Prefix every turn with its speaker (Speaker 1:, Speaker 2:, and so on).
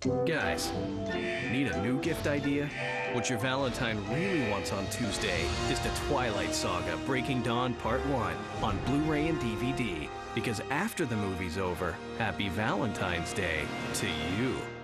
Speaker 1: Guys, need a new gift idea? What your Valentine really wants on Tuesday is the Twilight Saga Breaking Dawn Part 1 on Blu-ray and DVD. Because after the movie's over, happy Valentine's Day to you.